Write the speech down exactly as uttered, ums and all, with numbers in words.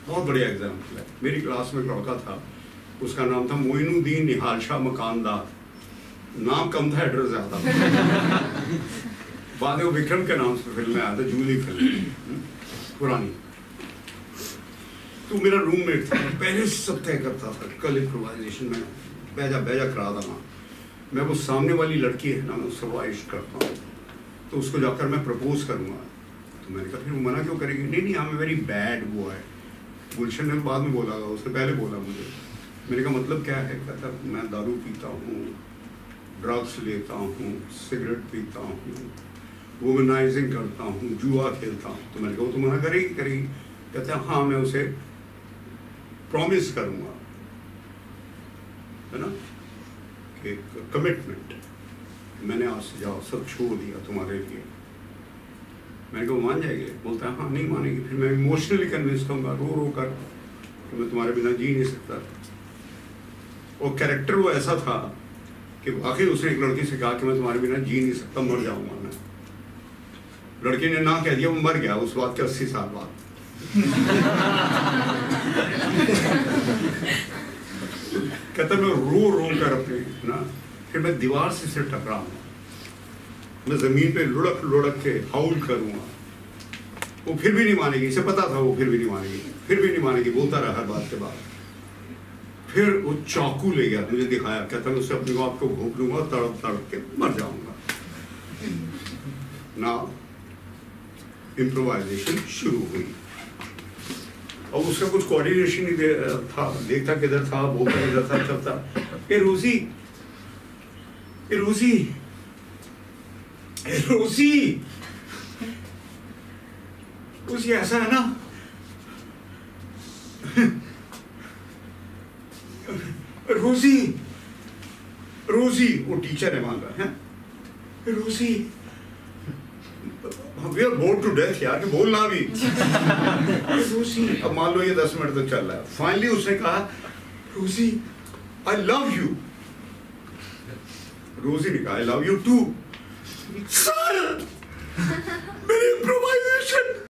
बहुत बढ़िया एग्जाम्पल है। मेरी क्लास में एक लड़का था, उसका नाम था मोइनुद्दीन निहाल शाह मकानदार। नाम कम था, एड्रेस ज़्यादा था। बाद में वो विक्रम के नाम से फिल्म में आया था, जूली फिल्म पुरानी। तो मेरा रूममेट था, पहले से सब तय करता था, कल इम्प्रोवाइजेशन में बैजा बैजा करा था। मैं वो सामने वाली लड़की है ना, मैं उससे वो इश्क करता हूँ, तो उसको जाकर मैं प्रपोज करूँगा। तो मैंने कहा फिर वो मना क्यों करेगी? नहीं नहीं, हमें वेरी बैड वो है। गुलशन ने बाद में बोला, उसने पहले बोला मुझे। मैंने कहा मतलब क्या है? कहता मैं दारू पीता हूँ, ड्रग्स लेता हूँ, सिगरेट पीता हूँ, वुमनाइजिंग करता हूँ, जुआ खेलता हूँ। तो मैंने कहा वो तो मना करेगी करेगी कहते हैं हाँ मैं उसे प्रॉमिस करूँगा, है ना, कि कमिटमेंट, मैंने आज से जाओ सब छोड़ दिया तुम्हारे लिए। मैंने कहा मान जाएगी? बोलता है हाँ नहीं मानेगी। फिर मैं इमोशनली कन्विंस करूँगा रो रो कर कि मैं तुम्हारे बिना जी नहीं सकता। और कैरेक्टर वो ऐसा था कि आखिर उसने एक लड़की से कहा कि मैं तुम्हारे बिना जी नहीं सकता, मर जाऊंगा मैं। लड़की ने ना कह दिया, वो मर गया उस बात के अस्सी साल बाद। कहता मैं रो रो कर अपने ना, फिर मैं दीवार से सिर टकराऊंगा, मैं जमीन पे लुढ़क लुढ़क के हाउल करूंगा। वो फिर भी नहीं मानेगी, इसे पता था वो फिर भी नहीं मानेगी, फिर भी नहीं मानेगी, बोलता रहा हर बात के बाद। फिर वो चाकू ले गया, मुझे दिखाया, कहता मैं उससे अपने आप को घोंप लूंगा, तड़प तड़प के मर जाऊंगा ना। इम्प्रोवाइजेशन शुरू हुई। और उसका कुछ कोऑर्डिनेशन नहीं दे, था, देखता किधर था, बोलता किधर था, चलता ए रोजी, ए रोजी, ए रोजी, रोजी ऐसा है ना, रोजी, रोजी, वो टीचर है वहां का, है रोजी, we are bored to death यार कि बोलना भी। रोजी, अब मान लो ये दस मिनट तक चल रहा है, फाइनली उसने कहा रोजी आई लव यू। रोजी ने कहा I love you too. Sir मेरी इम्प्रोवाइजेशन